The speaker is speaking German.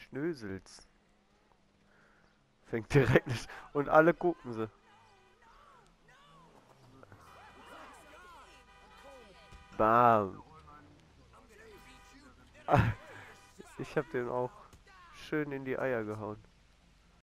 Schnösels. Fängt direkt nicht. Und alle gucken sie. Bam. Ah, ich hab den auch schön in die Eier gehauen.